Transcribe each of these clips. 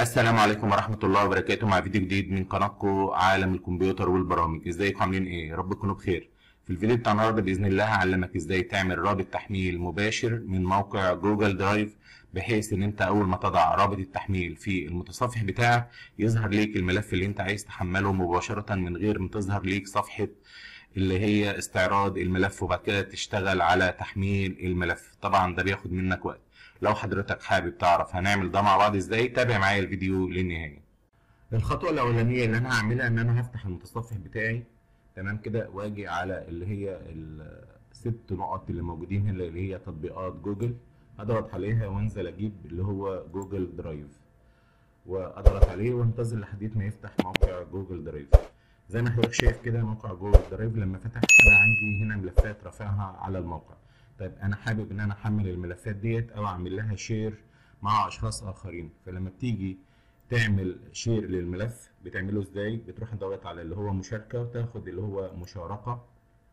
السلام عليكم ورحمة الله وبركاته، مع فيديو جديد من قناتكم عالم الكمبيوتر والبرامج. ازيكم عاملين ايه؟ يا رب تكونوا بخير. في الفيديو بتاع النهارده بإذن الله هعلمك ازاي تعمل رابط تحميل مباشر من موقع جوجل درايف، بحيث ان انت اول ما تضع رابط التحميل في المتصفح بتاعك يظهر ليك الملف اللي انت عايز تحمله مباشرة من غير ما تظهر ليك صفحة اللي هي استعراض الملف، وبعد كده تشتغل على تحميل الملف. طبعا ده بياخد منك وقت. لو حضرتك حابب تعرف هنعمل ده مع بعض ازاي، تابع معايا الفيديو للنهاية. الخطوة الأولانية اللي أنا هعملها إن أنا هفتح المتصفح بتاعي، تمام كده، وأجي على اللي هي الست نقط اللي موجودين هنا اللي هي تطبيقات جوجل، أضغط عليها وأنزل أجيب اللي هو جوجل درايف، وأضغط عليه وأنتظر لحد ما يفتح موقع جوجل درايف. زي ما حضرتك شايف كده موقع جوجل درايف لما فتح أنا عندي هنا ملفات رافعها على الموقع. طيب أنا حابب إن أنا أحمل الملفات ديت أو أعمل لها شير مع أشخاص آخرين. فلما بتيجي تعمل شير للملف بتعمله ازاي؟ بتروح تضغط على اللي هو مشاركة وتاخد اللي هو مشاركة.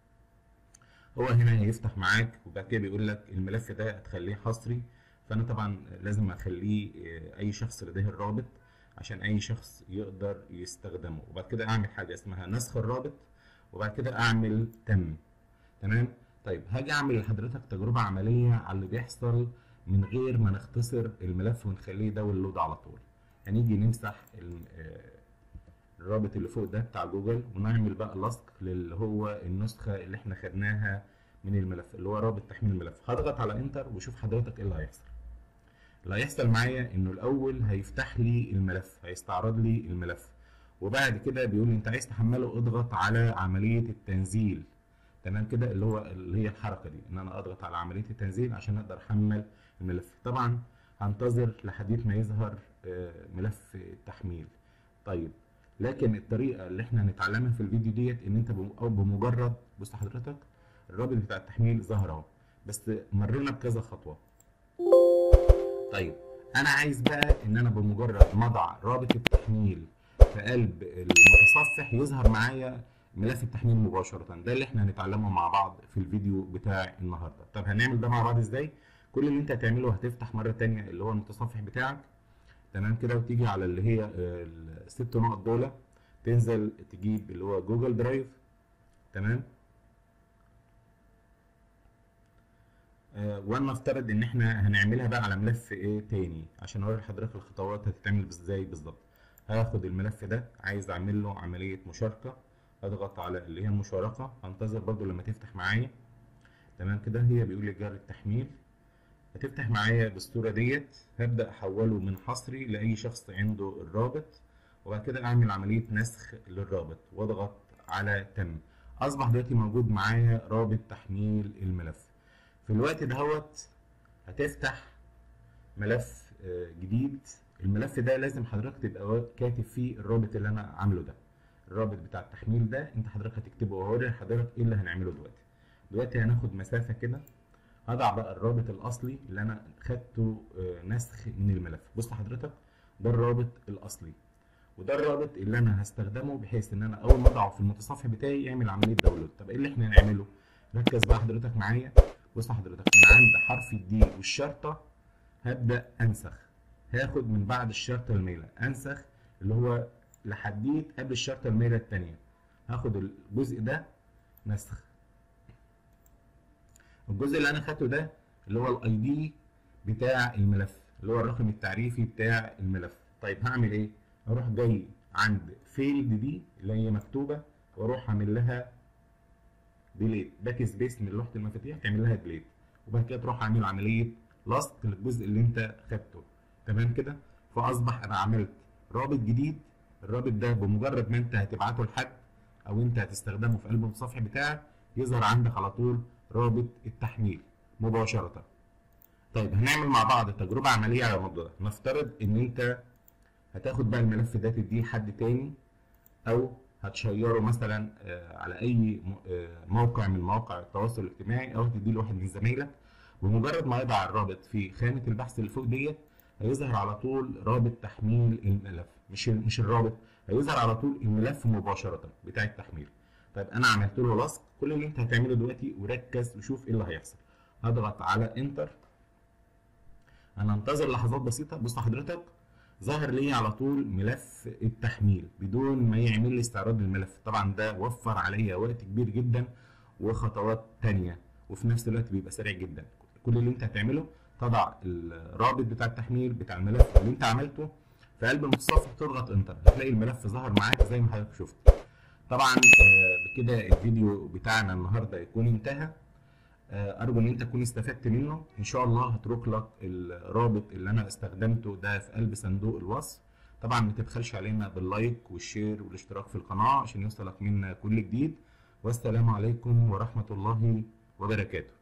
هو هنا هيفتح معاك وبعد كده بيقول لك الملف ده هتخليه حصري، فانا طبعا لازم اخليه اي شخص لديه الرابط عشان اي شخص يقدر يستخدمه. وبعد كده اعمل حاجة اسمها نسخ الرابط، وبعد كده اعمل تمام. طيب هاجي اعمل لحضرتك تجربة عملية على اللي بيحصل من غير ما نختصر الملف ونخليه داونلود على طول. هنيجي نمسح الرابط اللي فوق ده بتاع جوجل ونعمل بقى لصق اللي هو النسخة اللي احنا خدناها من الملف اللي هو رابط تحميل الملف. هضغط على انتر وشوف حضرتك ايه اللي هيحصل. اللي هيحصل معايا انه الاول هيفتح لي الملف، هيستعرض لي الملف، وبعد كده بيقول لي انت عايز تحمله اضغط على عملية التنزيل. تمام كده، اللي هي الحركة دي ان انا اضغط على عملية التنزيل عشان اقدر احمل الملف. طبعا هنتظر لحد ما يظهر ملف التحميل. طيب لكن الطريقة اللي احنا هنتعلمها في الفيديو ديت ان انت بمجرد بص حضرتك الرابط بتاع التحميل ظهر اهو، بس مرينا بكذا خطوة. طيب انا عايز بقى ان انا بمجرد ما اضع رابط التحميل في قلب المتصفح يظهر معايا ملف التحميل مباشرة. ده اللي احنا هنتعلمه مع بعض في الفيديو بتاع النهاردة. طب هنعمل ده مع بعض ازاي؟ كل اللي انت هتعمله هتفتح مرة تانية اللي هو المتصفح بتاعك، تمام كده، وتيجي على اللي هي الست نقط دول، تنزل تجيب اللي هو جوجل درايف، تمام. وانا افترض ان احنا هنعملها بقى على ملف ايه تاني عشان اوري لحضرتك الخطوات هتتعمل ازاي بالظبط. هاخد الملف ده عايز اعمل له عمليه مشاركه، اضغط على اللي هي المشاركه، هنتظر برضو لما تفتح معايا. تمام كده، هي بيقول لي جرب التحميل، هتفتح معايا بالصوره ديت. هبدا احوله من حصري لاي شخص عنده الرابط، وبعد كده اعمل عمليه نسخ للرابط واضغط على اصبح دلوقتي موجود معايا رابط تحميل الملف. في الوقت دهوت هتفتح ملف جديد. الملف ده لازم حضرتك تبقى كاتب فيه الرابط اللي انا عامله ده. الرابط بتاع التحميل ده انت حضرتك هتكتبه وهوري لحضرتك ايه اللي هنعمله دلوقتي هناخد مسافة كده، هضع بقى الرابط الاصلي اللي انا خدته نسخ من الملف. بص حضرتك ده الرابط الاصلي، وده الرابط اللي انا هستخدمه بحيث ان انا اول ما اضعه في المتصفح بتاعي يعمل عمليه داونلود. طب ايه اللي احنا هنعمله؟ ركز بقى حضرتك معايا. بص حضرتك من عند حرف الدي والشرطه هبدا انسخ. هاخد من بعد الشرطه الميله انسخ اللي هو لحديت قبل الشرطه الميله الثانيه، هاخد الجزء ده نسخ. الجزء اللي انا خدته ده اللي هو الاي دي بتاع الملف اللي هو الرقم التعريفي بتاع الملف. طيب هعمل ايه؟ اروح جاي عند فيلد دي اللي هي مكتوبه واروح اعمل لها ديليت، باك سبيس من لوحه المفاتيح تعمل لها ديليت، وبعد كده تروح اعمل عمليه لصق للجزء اللي انت خدته. تمام كده، فاصبح انا عملت رابط جديد. الرابط ده بمجرد ما انت هتبعته لحد او انت هتستخدمه في قلب الصفحه بتاعك يظهر عندك على طول رابط التحميل مباشره. طيب هنعمل مع بعض تجربه عمليه على الموضوع ده. نفترض ان انت هتاخد بقى الملف ده تديه لحد تاني، او هتشيره مثلا على اي موقع من مواقع التواصل الاجتماعي، او هتديه لواحد من زمايلك. بمجرد ما يضع الرابط في خانه البحث اللي فوق ديت هيظهر على طول رابط تحميل الملف، مش الرابط، هيظهر على طول الملف مباشره بتاع التحميل. طيب انا عملت له لصق. كل اللي انت هتعمله دلوقتي وركز وشوف ايه اللي هيحصل. هضغط على انتر، هننتظر لحظات بسيطه. بص حضرتك ظهر لي على طول ملف التحميل بدون ما يعمل لي استعراض للملف. طبعا ده وفر عليا وقت كبير جدا وخطوات تانية، وفي نفس الوقت بيبقى سريع جدا. كل اللي انت هتعمله تضع الرابط بتاع التحميل بتاع الملف اللي انت عملته في قلب المتصفح، تضغط انتر، هتلاقي الملف ظهر معاك زي ما حضرتك شفت. طبعا بكده الفيديو بتاعنا النهارده يكون انتهى. ارجو ان انت تكون استفدت منه. ان شاء الله هترك لك الرابط اللي انا استخدمته ده في قلب صندوق الوصف. طبعا ما تبخلش علينا باللايك والشير والاشتراك في القناه عشان يوصلك منا كل جديد. والسلام عليكم ورحمه الله وبركاته.